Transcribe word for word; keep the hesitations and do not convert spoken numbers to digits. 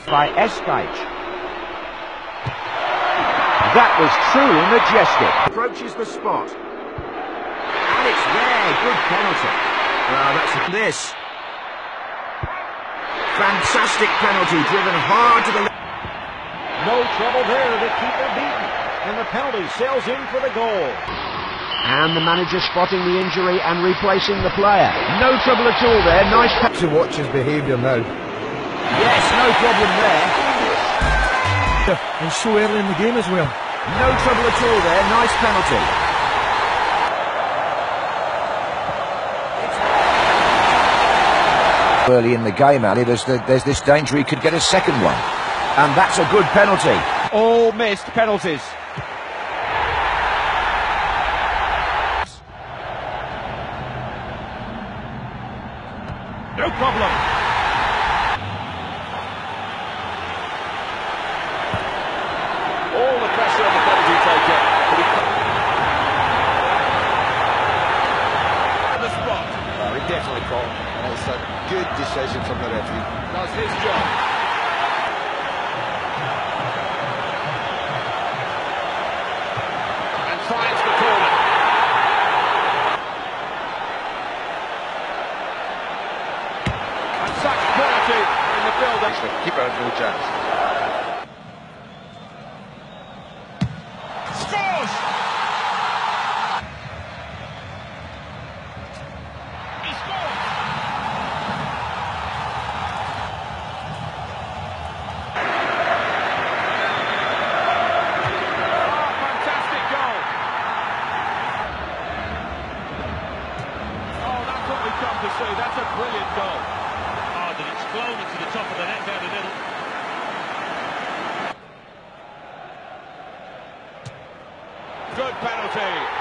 by Escage. That was truly majestic. Approaches the spot. And it's there. Good penalty. Well, that's this. Fantastic penalty, driven hard to the left. No trouble there, the keeper beaten. And the penalty sails in for the goal. And the manager spotting the injury and replacing the player. No trouble at all there. Nice to watch his behaviour now. Yes, no problem there. And so early in the game as well. No trouble at all there. Nice penalty. Early in the game, Ali, there's, the, there's this danger he could get a second one. And that's a good penalty. All missed penalties. No problem. All the pressure on the penalty taker. On the spot. Well, he definitely caught him. And it's a good decision from the referee. Does his job. And finds the corner. And such quality in the build-up. The keeper has no chance. Scores! He scores! Oh, fantastic goal! Oh, that's what we've come to see. That's a brilliant goal. Oh, that it's flown into the top of the net down the middle. Good penalty.